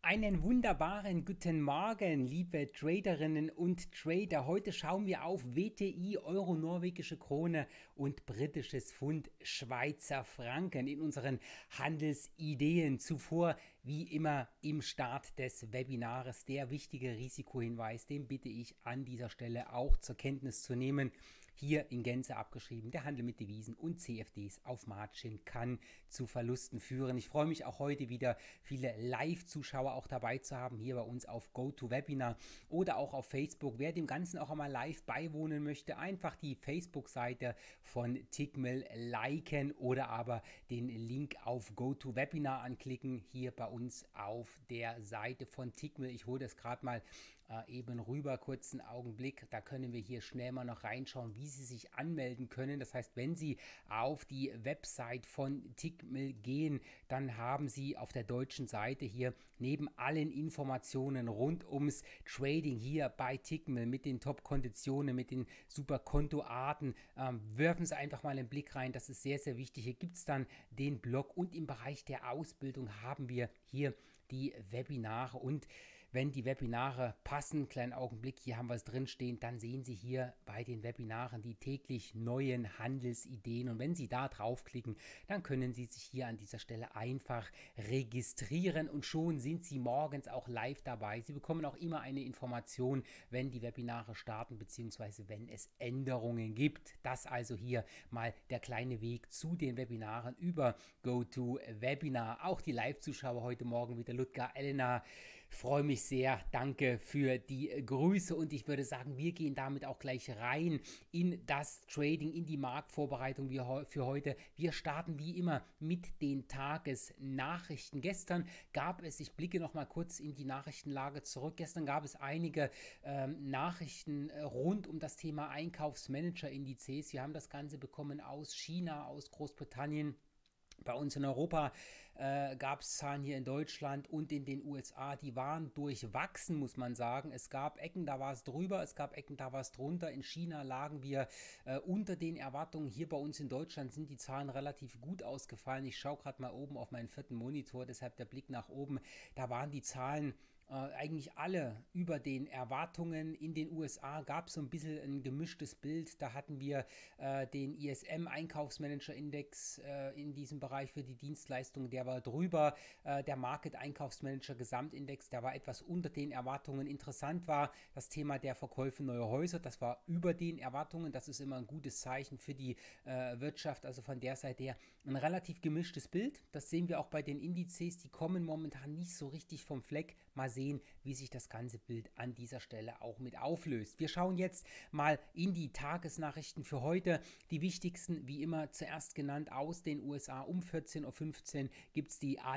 Einen wunderbaren guten Morgen, liebe Traderinnen und Trader. Heute schauen wir auf WTI, Euro, norwegische Krone und britisches Pfund, Schweizer Franken in unseren Handelsideen. Zuvor, wie immer, im Start des Webinars der wichtige Risikohinweis, den bitte ich an dieser Stelle auch zur Kenntnis zu nehmen. Hier in Gänze abgeschrieben, der Handel mit Devisen und CFDs auf Margin kann zu Verlusten führen. Ich freue mich auch heute wieder, viele Live-Zuschauer auch dabei zu haben, hier bei uns auf GoToWebinar oder auch auf Facebook. Wer dem Ganzen auch einmal live beiwohnen möchte, einfach die Facebook-Seite von Tickmill liken oder aber den Link auf GoToWebinar anklicken, hier bei uns auf der Seite von Tickmill. Ich hole das gerade mal eben rüber, kurzen Augenblick. Da können wir hier schnell mal noch reinschauen, wie Sie sich anmelden können. Das heißt, wenn Sie auf die Website von Tickmill gehen, dann haben Sie auf der deutschen Seite hier neben allen Informationen rund ums Trading hier bei Tickmill mit den Top-Konditionen, mit den super Kontoarten, werfen Sie einfach mal einen Blick rein. Das ist sehr, sehr wichtig. Hier gibt es dann den Blog und im Bereich der Ausbildung haben wir hier die Webinare. Und wenn die Webinare passen, kleinen Augenblick, hier haben wir es drin stehen, dann sehen Sie hier bei den Webinaren die täglich neuen Handelsideen. Und wenn Sie da draufklicken, dann können Sie sich hier an dieser Stelle einfach registrieren und schon sind Sie morgens auch live dabei. Sie bekommen auch immer eine Information, wenn die Webinare starten, beziehungsweise wenn es Änderungen gibt. Das also hier mal der kleine Weg zu den Webinaren über GoToWebinar. Auch die Live-Zuschauer heute Morgen wieder, Ludger, Elena, freue mich sehr, danke für die Grüße und ich würde sagen, wir gehen damit auch gleich rein in das Trading, in die Marktvorbereitung für heute. Wir starten wie immer mit den Tagesnachrichten. Gestern gab es, ich blicke noch mal kurz in die Nachrichtenlage zurück, gestern gab es einige Nachrichten rund um das Thema Einkaufsmanager-Indizes. Wir haben das Ganze bekommen aus China, aus Großbritannien. Bei uns in Europa gab es Zahlen hier in Deutschland und in den USA, die waren durchwachsen, muss man sagen. Es gab Ecken, da war es drüber, es gab Ecken, da war es drunter. In China lagen wir unter den Erwartungen. Hier bei uns in Deutschland sind die Zahlen relativ gut ausgefallen. Ich schaue gerade mal oben auf meinen vierten Monitor, deshalb der Blick nach oben. Da waren die Zahlen eigentlich alle über den Erwartungen. In den USA gab es so ein bisschen ein gemischtes Bild. Da hatten wir den ISM-Einkaufsmanager-Index in diesem Bereich für die Dienstleistungen, der war drüber. Der Market-Einkaufsmanager-Gesamtindex, der war etwas unter den Erwartungen. Interessant war das Thema der Verkäufe neuer Häuser. Das war über den Erwartungen. Das ist immer ein gutes Zeichen für die Wirtschaft. Also von der Seite her ein relativ gemischtes Bild. Das sehen wir auch bei den Indizes. Die kommen momentan nicht so richtig vom Fleck. Mal sehen, wie sich das ganze Bild an dieser Stelle auch mit auflöst. Wir schauen jetzt mal in die Tagesnachrichten für heute. Die wichtigsten, wie immer, zuerst genannt aus den USA. Um 14:15 Uhr gibt es die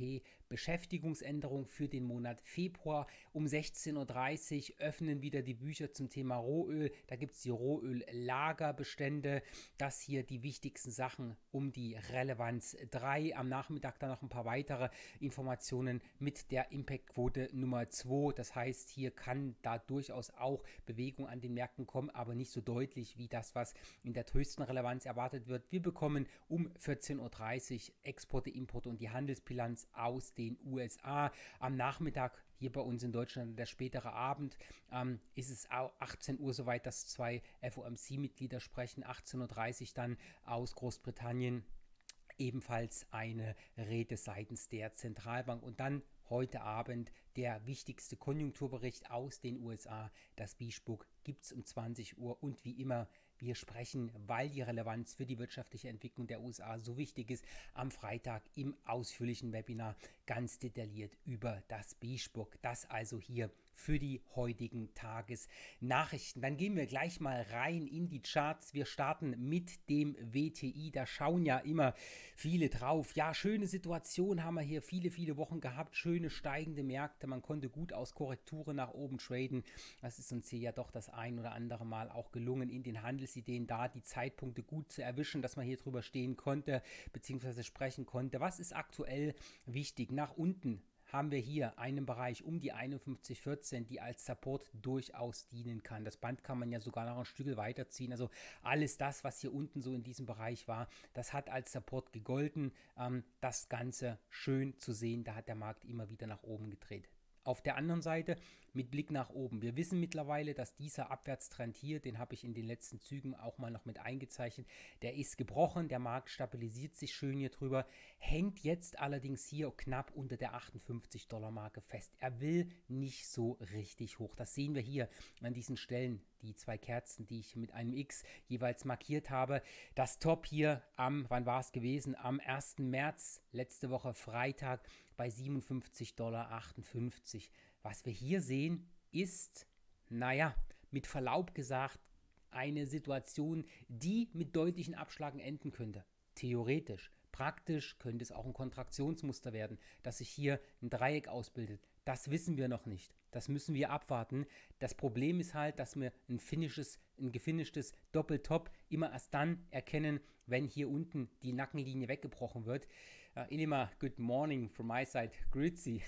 ATP-Beschäftigungsänderung für den Monat Februar. Um 16:30 Uhr öffnen wieder die Bücher zum Thema Rohöl. Da gibt es die Rohöl-Lagerbestände. Das hier die wichtigsten Sachen um die Relevanz 3. Am Nachmittag dann noch ein paar weitere Informationen mit der Impact-Quote Nummer 2. Das heißt, hier kann da durchaus auch Bewegung an den Märkten kommen, aber nicht so deutlich wie das, was in der höchsten Relevanz erwartet wird. Wir bekommen um 14:30 Uhr Exporte, Importe und die Handelsbilanz aus den USA. Am Nachmittag hier bei uns in Deutschland, der spätere Abend, ist es auch 18 Uhr soweit, dass zwei FOMC-Mitglieder sprechen. 18:30 Uhr dann aus Großbritannien ebenfalls eine Rede seitens der Zentralbank und dann heute Abend der wichtigste Konjunkturbericht aus den USA. Das Beige-Book gibt es um 20 Uhr und wie immer, wir sprechen, weil die Relevanz für die wirtschaftliche Entwicklung der USA so wichtig ist, am Freitag im ausführlichen Webinar ganz detailliert über das Beige-Book. Das also hier für die heutigen Tagesnachrichten. Dann gehen wir gleich mal rein in die Charts. Wir starten mit dem WTI. Da schauen ja immer viele drauf. Ja, schöne Situation haben wir hier viele, viele Wochen gehabt. Schöne steigende Märkte. Man konnte gut aus Korrekturen nach oben traden. Das ist uns hier ja doch das ein oder andere Mal auch gelungen, in den Handelsideen da die Zeitpunkte gut zu erwischen, dass man hier drüber stehen konnte, beziehungsweise sprechen konnte. Was ist aktuell wichtig? Nach unten haben wir hier einen Bereich um die 51,14, die als Support durchaus dienen kann. Das Band kann man ja sogar noch ein Stück weiterziehen. Also alles das, was hier unten so in diesem Bereich war, das hat als Support gegolten. Das Ganze schön zu sehen, da hat der Markt immer wieder nach oben gedreht. Auf der anderen Seite mit Blick nach oben. Wir wissen mittlerweile, dass dieser Abwärtstrend hier, den habe ich in den letzten Zügen auch mal noch mit eingezeichnet, der ist gebrochen, der Markt stabilisiert sich schön hier drüber, hängt jetzt allerdings hier knapp unter der 58-Dollar-Marke fest. Er will nicht so richtig hoch. Das sehen wir hier an diesen Stellen, die zwei Kerzen, die ich mit einem X jeweils markiert habe. Das Top hier wann war es gewesen? Am 1. März, letzte Woche Freitag, bei 57,58 Dollar. Was wir hier sehen, ist, naja, mit Verlaub gesagt, eine Situation, die mit deutlichen Abschlagen enden könnte. Theoretisch. Praktisch könnte es auch ein Kontraktionsmuster werden, dass sich hier ein Dreieck ausbildet. Das wissen wir noch nicht. Das müssen wir abwarten. Das Problem ist halt, dass wir ein gefinischtes Doppeltop immer erst dann erkennen, wenn hier unten die Nackenlinie weggebrochen wird. Immer good morning from my side, grüezi.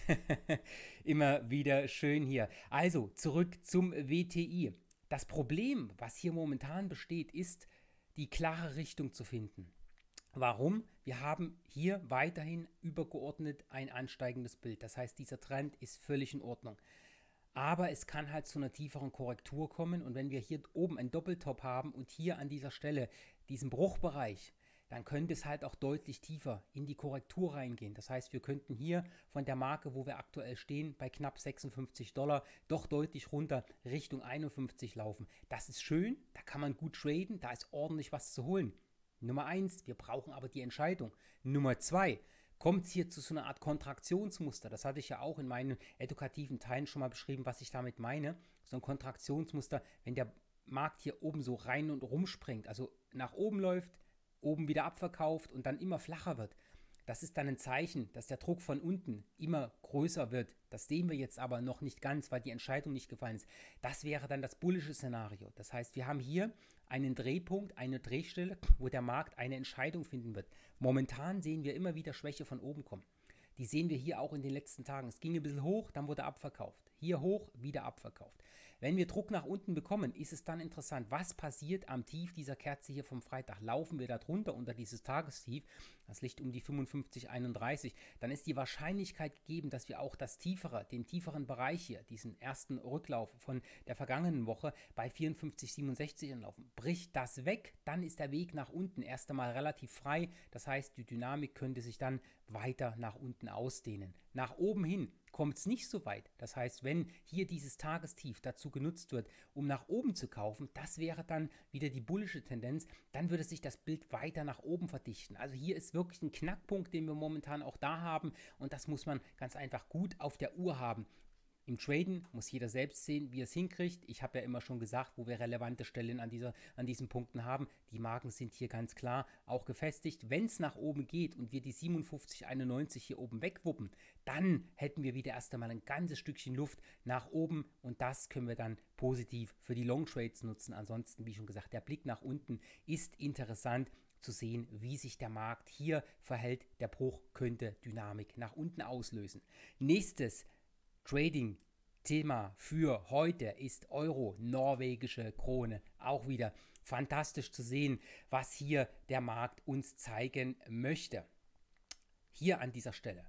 Immer wieder schön hier. Also zurück zum WTI. Das Problem, was hier momentan besteht, ist, die klare Richtung zu finden. Warum? Wir haben hier weiterhin übergeordnet ein ansteigendes Bild. Das heißt, dieser Trend ist völlig in Ordnung. Aber es kann halt zu einer tieferen Korrektur kommen. Und wenn wir hier oben einen Doppeltop haben und hier an dieser Stelle diesen Bruchbereich, dann könnte es halt auch deutlich tiefer in die Korrektur reingehen. Das heißt, wir könnten hier von der Marke, wo wir aktuell stehen, bei knapp 56 Dollar, doch deutlich runter Richtung 51 laufen. Das ist schön, da kann man gut traden, da ist ordentlich was zu holen. Nummer 1, wir brauchen aber die Entscheidung. Nummer 2, kommt es hier zu so einer Art Kontraktionsmuster. Das hatte ich ja auch in meinen edukativen Teilen schon mal beschrieben, was ich damit meine. So ein Kontraktionsmuster, wenn der Markt hier oben so rein und rumspringt, also nach oben läuft, oben wieder abverkauft und dann immer flacher wird. Das ist dann ein Zeichen, dass der Druck von unten immer größer wird. Das sehen wir jetzt aber noch nicht ganz, weil die Entscheidung nicht gefallen ist. Das wäre dann das bullische Szenario. Das heißt, wir haben hier einen Drehpunkt, eine Drehstelle, wo der Markt eine Entscheidung finden wird. Momentan sehen wir immer wieder Schwäche von oben kommen. Die sehen wir hier auch in den letzten Tagen. Es ging ein bisschen hoch, dann wurde abverkauft. Hier hoch, wieder abverkauft. Wenn wir Druck nach unten bekommen, ist es dann interessant, was passiert am Tief dieser Kerze hier vom Freitag. Laufen wir da drunter unter dieses Tagestief, das liegt um die 55,31, dann ist die Wahrscheinlichkeit gegeben, dass wir auch den tieferen Bereich hier, diesen ersten Rücklauf von der vergangenen Woche bei 54,67 anlaufen. Bricht das weg, dann ist der Weg nach unten erst einmal relativ frei. Das heißt, die Dynamik könnte sich dann weiter nach unten ausdehnen. Nach oben hin kommt es nicht so weit. Das heißt, wenn hier dieses Tagestief dazu genutzt wird, um nach oben zu kaufen, das wäre dann wieder die bullische Tendenz, dann würde sich das Bild weiter nach oben verdichten. Also hier ist wirklich ein Knackpunkt, den wir momentan auch da haben und das muss man ganz einfach gut auf der Uhr haben. Im Traden muss jeder selbst sehen, wie er es hinkriegt. Ich habe ja immer schon gesagt, wo wir relevante Stellen an diesen Punkten haben. Die Marken sind hier ganz klar auch gefestigt. Wenn es nach oben geht und wir die 57,91 hier oben wegwuppen, dann hätten wir wieder erst einmal ein ganzes Stückchen Luft nach oben und das können wir dann positiv für die Long Trades nutzen. Ansonsten, wie schon gesagt, der Blick nach unten ist interessant zu sehen, wie sich der Markt hier verhält. Der Bruch könnte Dynamik nach unten auslösen. Nächstes Trading-Thema für heute ist Euro, norwegische Krone. Auch wieder fantastisch zu sehen, was hier der Markt uns zeigen möchte. Hier an dieser Stelle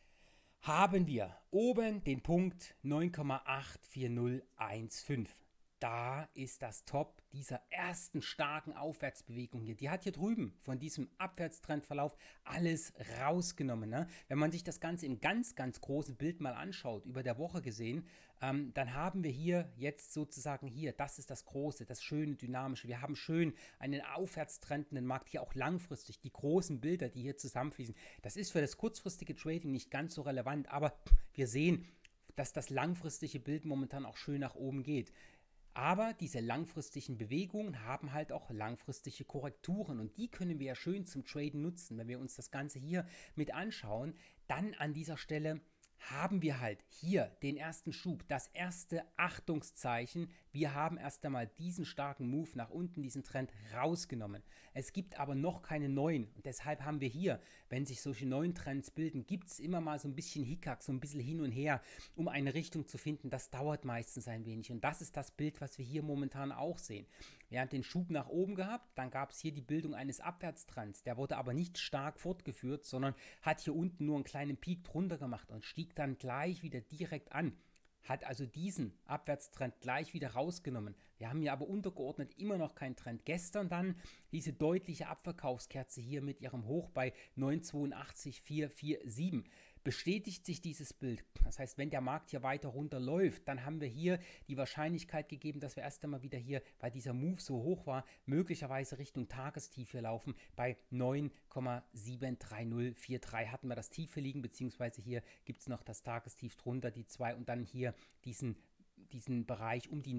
haben wir oben den Punkt 9,84015. Da ist das Top dieser ersten starken Aufwärtsbewegung hier. Die hat hier drüben von diesem Abwärtstrendverlauf alles rausgenommen. Ne? Wenn man sich das Ganze im ganz, ganz großen Bild mal anschaut, über der Woche gesehen, dann haben wir hier jetzt sozusagen hier, das ist das Große, das schöne, dynamische. Wir haben schön einen aufwärtstrendenden Markt, hier auch langfristig, die großen Bilder, die hier zusammenfließen. Das ist für das kurzfristige Trading nicht ganz so relevant, aber wir sehen, dass das langfristige Bild momentan auch schön nach oben geht. Aber diese langfristigen Bewegungen haben halt auch langfristige Korrekturen und die können wir ja schön zum Traden nutzen. Wenn wir uns das Ganze hier mit anschauen, dann an dieser Stelle haben wir halt hier den ersten Schub, das erste Achtungszeichen. Wir haben erst einmal diesen starken Move nach unten, diesen Trend rausgenommen. Es gibt aber noch keine neuen und deshalb haben wir hier, wenn sich solche neuen Trends bilden, gibt es immer mal so ein bisschen Hickhack, so ein bisschen hin und her, um eine Richtung zu finden. Das dauert meistens ein wenig und das ist das Bild, was wir hier momentan auch sehen. Wir haben den Schub nach oben gehabt, dann gab es hier die Bildung eines Abwärtstrends. Der wurde aber nicht stark fortgeführt, sondern hat hier unten nur einen kleinen Peak drunter gemacht und stieg dann gleich wieder direkt an. Hat also diesen Abwärtstrend gleich wieder rausgenommen. Wir haben hier aber untergeordnet immer noch keinen Trend. Gestern dann diese deutliche Abverkaufskerze hier mit ihrem Hoch bei 9,82,447. Bestätigt sich dieses Bild. Das heißt, wenn der Markt hier weiter runterläuft, dann haben wir hier die Wahrscheinlichkeit gegeben, dass wir erst einmal wieder hier, weil dieser Move so hoch war, möglicherweise Richtung Tagestief hier laufen. Bei 9,73043 hatten wir das Tiefe liegen, beziehungsweise hier gibt es noch das Tagestief drunter, die 2 und dann hier diesen Bereich um die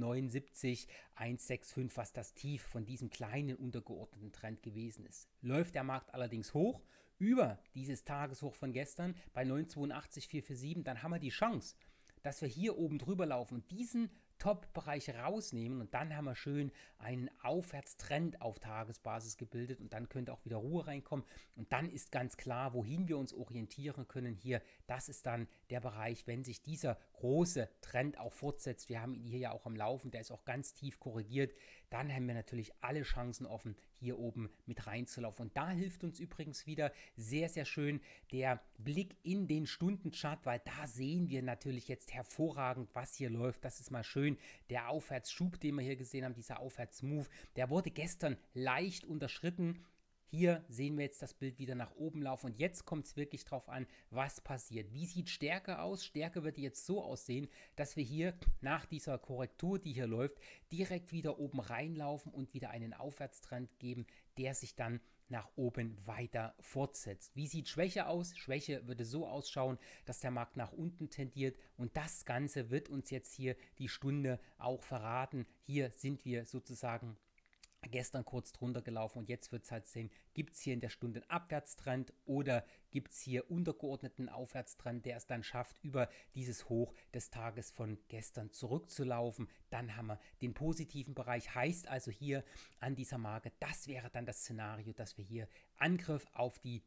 79,165, was das Tief von diesem kleinen untergeordneten Trend gewesen ist. Läuft der Markt allerdings hoch, über dieses Tageshoch von gestern bei 9,82,447, dann haben wir die Chance, dass wir hier oben drüber laufen und diesen Top-Bereich rausnehmen und dann haben wir schön einen Aufwärtstrend auf Tagesbasis gebildet und dann könnte auch wieder Ruhe reinkommen und dann ist ganz klar, wohin wir uns orientieren können hier. Das ist dann der Bereich, wenn sich dieser große Trend auch fortsetzt. Wir haben ihn hier ja auch am Laufen, der ist auch ganz tief korrigiert. Dann haben wir natürlich alle Chancen offen, hier oben mit reinzulaufen. Und da hilft uns übrigens wieder sehr, sehr schön der Blick in den Stundenchart, weil da sehen wir natürlich jetzt hervorragend, was hier läuft. Das ist mal schön. Der Aufwärtsschub, den wir hier gesehen haben, dieser Aufwärtsmove, der wurde gestern leicht unterschritten. Hier sehen wir jetzt das Bild wieder nach oben laufen und jetzt kommt es wirklich drauf an, was passiert. Wie sieht Stärke aus? Stärke wird jetzt so aussehen, dass wir hier nach dieser Korrektur, die hier läuft, direkt wieder oben reinlaufen und wieder einen Aufwärtstrend geben, der sich dann nach oben weiter fortsetzt. Wie sieht Schwäche aus? Schwäche würde so ausschauen, dass der Markt nach unten tendiert und das Ganze wird uns jetzt hier die Stunde auch verraten. Hier sind wir sozusagen gestern kurz drunter gelaufen und jetzt wird es halt sehen, gibt es hier in der Stunde einen Abwärtstrend oder gibt es hier untergeordneten Aufwärtstrend, der es dann schafft, über dieses Hoch des Tages von gestern zurückzulaufen. Dann haben wir den positiven Bereich, heißt also hier an dieser Marke, das wäre dann das Szenario, dass wir hier Angriff auf die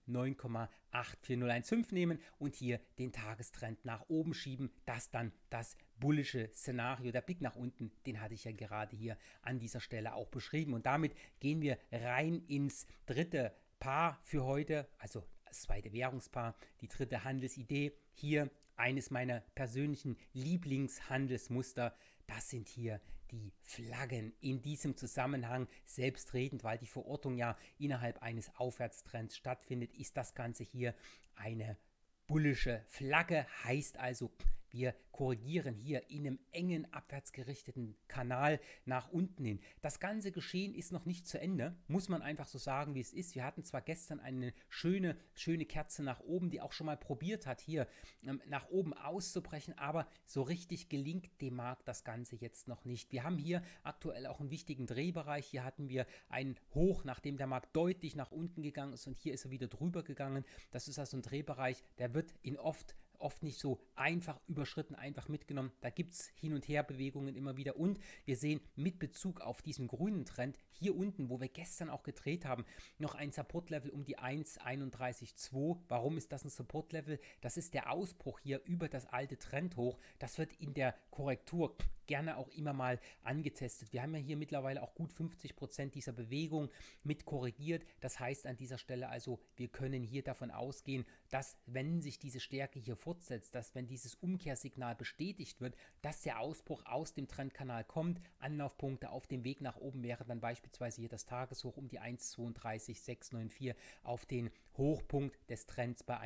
9,84015 nehmen und hier den Tagestrend nach oben schieben, das dann das bullische Szenario. Der Blick nach unten, den hatte ich ja gerade hier an dieser Stelle auch beschrieben. Und damit gehen wir rein ins dritte Paar für heute, also das zweite Währungspaar, die dritte Handelsidee. Hier eines meiner persönlichen Lieblingshandelsmuster. Das sind hier die Flaggen in diesem Zusammenhang. Selbstredend, weil die Verortung ja innerhalb eines Aufwärtstrends stattfindet, ist das Ganze hier eine bullische Flagge. Heißt also, wir korrigieren hier in einem engen abwärtsgerichteten Kanal nach unten hin. Das ganze Geschehen ist noch nicht zu Ende, muss man einfach so sagen, wie es ist. Wir hatten zwar gestern eine schöne Kerze nach oben, die auch schon mal probiert hat, hier nach oben auszubrechen, aber so richtig gelingt dem Markt das Ganze jetzt noch nicht. Wir haben hier aktuell auch einen wichtigen Drehbereich. Hier hatten wir einen Hoch, nachdem der Markt deutlich nach unten gegangen ist und hier ist er wieder drüber gegangen. Das ist also ein Drehbereich, der wird in oft nicht so einfach überschritten, einfach mitgenommen. Da gibt es Hin- und Her-Bewegungen immer wieder. Und wir sehen mit Bezug auf diesen grünen Trend hier unten, wo wir gestern auch gedreht haben, noch ein Support-Level um die 1,31,2. Warum ist das ein Support-Level? Das ist der Ausbruch hier über das alte Trendhoch. Das wird in der Korrektur gerne auch immer mal angetestet. Wir haben ja hier mittlerweile auch gut 50% dieser Bewegung mit korrigiert. Das heißt an dieser Stelle also, wir können hier davon ausgehen, dass wenn sich diese Stärke hier fortsetzt, dass wenn dieses Umkehrsignal bestätigt wird, dass der Ausbruch aus dem Trendkanal kommt. Anlaufpunkte auf dem Weg nach oben wäre dann beispielsweise hier das Tageshoch um die 1,32,694 auf den Hochpunkt des Trends bei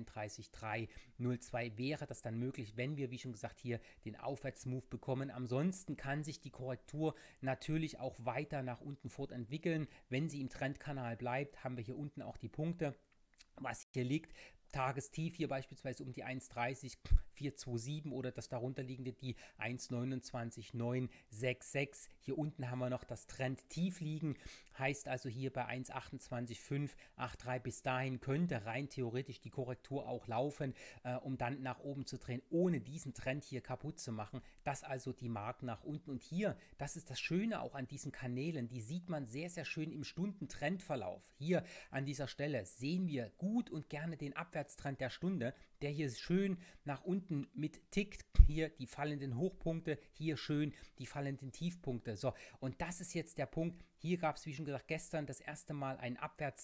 1,33,302 wäre das dann möglich, wenn wir, wie schon gesagt, hier den Aufwärtsmove bekommen. Ansonsten kann sich die Korrektur natürlich auch weiter nach unten fortentwickeln. Wenn sie im Trendkanal bleibt, haben wir hier unten auch die Punkte, was hier liegt. Tagestief hier beispielsweise um die 1,30, 427 oder das darunterliegende die 1,29,966. Hier unten haben wir noch das Trendtief liegen, heißt also hier bei 1,28,583 bis dahin könnte rein theoretisch die Korrektur auch laufen, um dann nach oben zu drehen, ohne diesen Trend hier kaputt zu machen. Das also die Marken nach unten. Und hier, das ist das Schöne auch an diesen Kanälen, die sieht man sehr, sehr schön im Stundentrendverlauf. Hier an dieser Stelle sehen wir gut und gerne den Abwärtstrend der Stunde, der hier schön nach unten mit tickt. Hier die fallenden Hochpunkte, hier schön die fallenden Tiefpunkte. So, und das ist jetzt der Punkt. Hier gab es, wie schon gesagt, gestern das erste Mal einen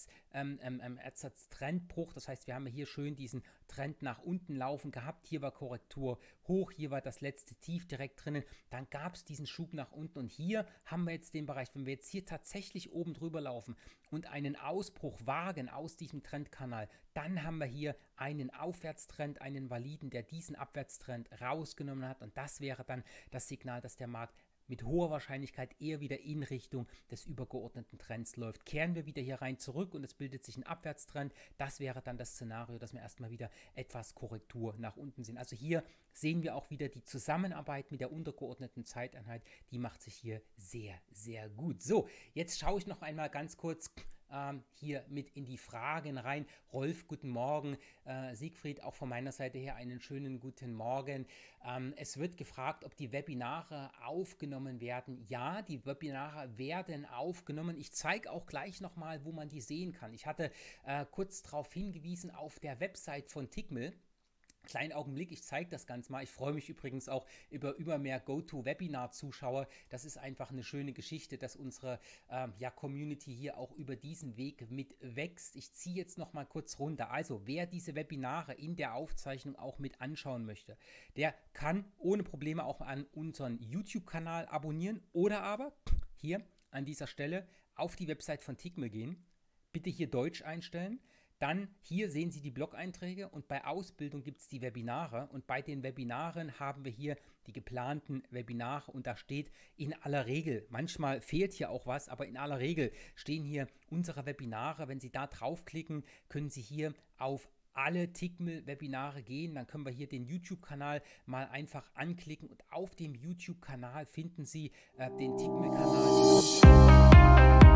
Abwärtstrendbruch. Das heißt, wir haben hier schön diesen Trend nach unten laufen gehabt. Hier war Korrektur hoch, hier war das letzte Tief direkt drinnen. Dann gab es diesen Schub nach unten und hier haben wir jetzt den Bereich, wenn wir jetzt hier tatsächlich oben drüber laufen und einen Ausbruch wagen aus diesem Trendkanal, dann haben wir hier einen Aufwärtstrend, einen validen, der diesen Abwärtstrend rausgenommen hat und das wäre dann das Signal, dass der Markt mit hoher Wahrscheinlichkeit eher wieder in Richtung des übergeordneten Trends läuft. Kehren wir wieder hier rein zurück und es bildet sich ein Abwärtstrend, das wäre dann das Szenario, dass wir erstmal wieder etwas Korrektur nach unten sehen. Also hier sehen wir auch wieder die Zusammenarbeit mit der untergeordneten Zeiteinheit, die macht sich hier sehr, sehr gut. So, jetzt schaue ich noch einmal ganz kurz hier mit in die Fragen rein. Rolf, guten Morgen. Siegfried, auch von meiner Seite her einen schönen guten Morgen. Es wird gefragt, ob die Webinare aufgenommen werden. Ja, die Webinare werden aufgenommen. Ich zeige auch gleich nochmal, wo man die sehen kann. Ich hatte kurz darauf hingewiesen auf der Website von Tickmill. Kleinen Augenblick, ich zeige das Ganze mal. Ich freue mich übrigens auch über mehr GoToWebinar-Zuschauer. Das ist einfach eine schöne Geschichte, dass unsere Community hier auch über diesen Weg mit wächst. Ich ziehe jetzt noch mal kurz runter. Also, wer diese Webinare in der Aufzeichnung auch mit anschauen möchte, der kann ohne Probleme auch an unseren YouTube-Kanal abonnieren oder aber hier an dieser Stelle auf die Website von Tickmill gehen. Bitte hier Deutsch einstellen. Dann hier sehen Sie die Blog-Einträge und bei Ausbildung gibt es die Webinare und bei den Webinaren haben wir hier die geplanten Webinare und da steht in aller Regel, manchmal fehlt hier auch was, aber in aller Regel stehen hier unsere Webinare. Wenn Sie da draufklicken, können Sie hier auf alle Tickmill-Webinare gehen, dann können wir hier den YouTube-Kanal mal einfach anklicken und auf dem YouTube-Kanal finden Sie den Tickmill-Kanal.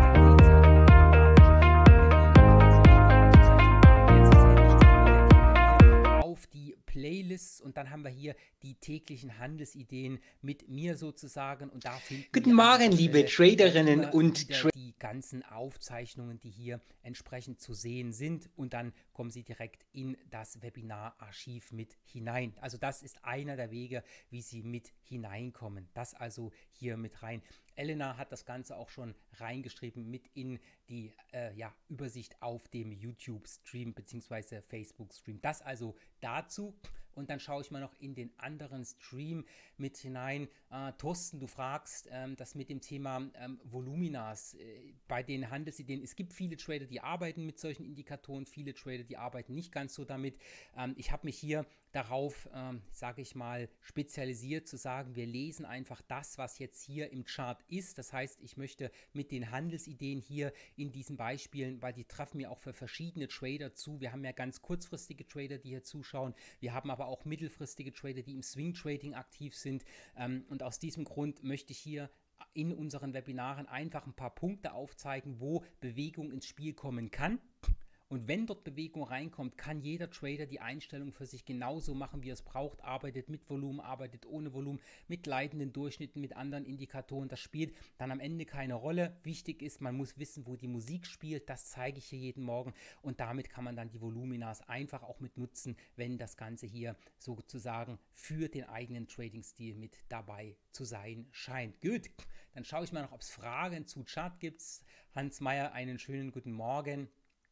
Playlists und dann haben wir hier die täglichen Handelsideen mit mir sozusagen und da finden Guten Morgen, liebe Traderinnen und Trader. Die ganzen Aufzeichnungen, die hier entsprechend zu sehen sind und dann kommen Sie direkt in das Webinararchiv mit hinein. Also das ist einer der Wege, wie Sie mit hineinkommen. Das also hier mit rein. Elena hat das Ganze auch schon reingeschrieben mit in die Übersicht auf dem YouTube-Stream bzw. Facebook-Stream. Das also dazu. Und dann schaue ich mal noch in den anderen Stream mit hinein. Thorsten, du fragst das mit dem Thema Voluminas bei den Handelsideen. Es gibt viele Trader, die arbeiten mit solchen Indikatoren, viele Trader, die arbeiten nicht ganz so damit. Ich habe mich hier darauf, sage ich mal, spezialisiert zu sagen, wir lesen einfach das, was jetzt hier im Chart ist. Das heißt, ich möchte mit den Handelsideen hier in diesen Beispielen, weil die treffen mir auch für verschiedene Trader zu. Wir haben ja ganz kurzfristige Trader, die hier zuschauen. Wir haben aber auch mittelfristige Trader, die im Swing Trading aktiv sind. Und aus diesem Grund möchte ich hier in unseren Webinaren einfach ein paar Punkte aufzeigen, wo Bewegung ins Spiel kommen kann. Und wenn dort Bewegung reinkommt, kann jeder Trader die Einstellung für sich genauso machen, wie er es braucht, arbeitet mit Volumen, arbeitet ohne Volumen, mit gleitenden Durchschnitten, mit anderen Indikatoren. Das spielt dann am Ende keine Rolle. Wichtig ist, man muss wissen, wo die Musik spielt. Das zeige ich hier jeden Morgen und damit kann man dann die Voluminas einfach auch mit nutzen, wenn das Ganze hier sozusagen für den eigenen Trading-Stil mit dabei zu sein scheint. Gut, dann schaue ich mal noch, ob es Fragen zu Chart gibt. Hans Meyer, einen schönen guten Morgen.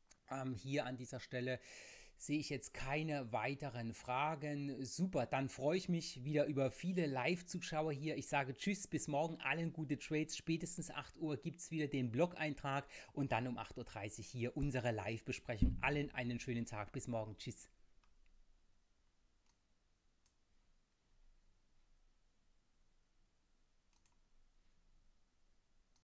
Hier an dieser Stelle sehe ich jetzt keine weiteren Fragen. Super, dann freue ich mich wieder über viele Live-Zuschauer hier. Ich sage Tschüss, bis morgen, allen gute Trades. Spätestens 8 Uhr gibt es wieder den Blog-Eintrag und dann um 8:30 Uhr hier unsere Live-Besprechung. Allen einen schönen Tag, bis morgen, tschüss.